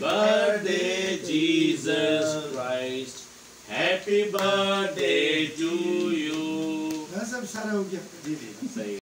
birthday Jesus Christ, happy birthday to you। सब सारा हो गया। सही।